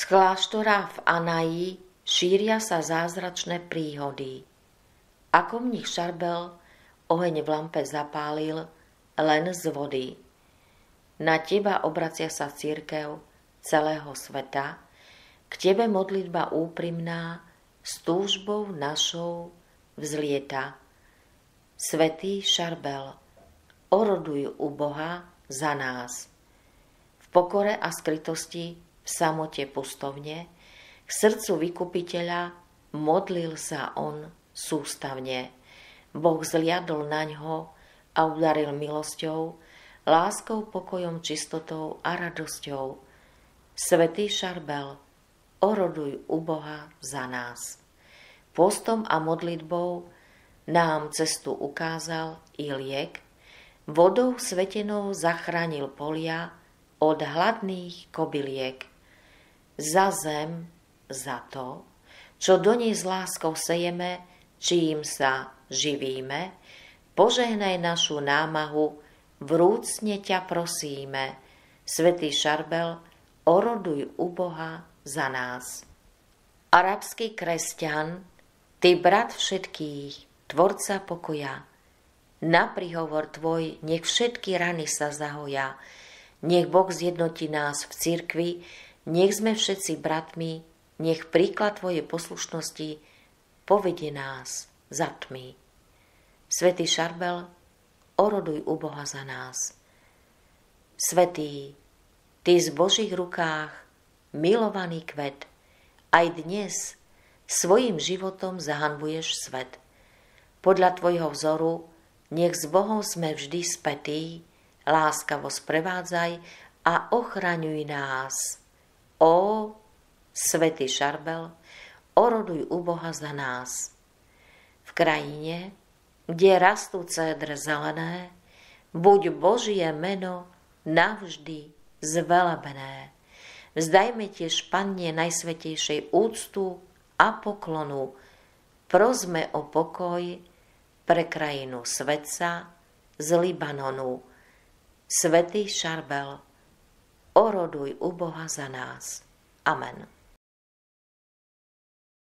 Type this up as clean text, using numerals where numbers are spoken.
Z kláštora v Anaji šíria sa zázračné príhody. Ako mních Šarbel oheň v lampe zapálil len z vody. Na teba obracia sa cirkev celého sveta, k tebe modlitba úprimná s túžbou našou vzlieta. Svätý Šarbel, oroduj u Boha za nás. V pokore a skrytosti, v samote pustovne, k srdcu vykupiteľa modlil sa on sústavne. Boh zliadol naňho a udaril milosťou, láskou, pokojom, čistotou a radosťou. Svätý Šarbel, oroduj u Boha za nás. Postom a modlitbou nám cestu ukázal i liek, vodou svetenou zachránil polia od hladných kobyliek. Za zem, za to, čo do nej s láskou sejeme, čím sa živíme, požehnaj našu námahu, vrúcne ťa prosíme. Svätý Šarbel, oroduj u Boha za nás. Arabský kresťan, ty brat všetkých, tvorca pokoja, na príhovor tvoj nech všetky rany sa zahoja, nech Boh zjednotí nás v cirkvi, nech sme všetci bratmi, nech príklad tvojej poslušnosti povedie nás za tmy. Svätý Šarbel, oroduj u Boha za nás. Svätý, ty z Božích rukách milovaný kvet, aj dnes svojim životom zahanbuješ svet. Podľa tvojho vzoru nech s Bohom sme vždy spätí, láskavo sprevádzaj a ochraňuj nás. Ó, svätý Šarbel, oroduj u Boha za nás. V krajine, kde rastú cédre zelené, buď Božie meno navždy zvelebené. Vzdajme tiež Panne Najsvätejšej úctu a poklonu. Prosme o pokoj pre krajinu svetca z Libanonu. Svätý Šarbel, oroduj u Boha za nás. Amen.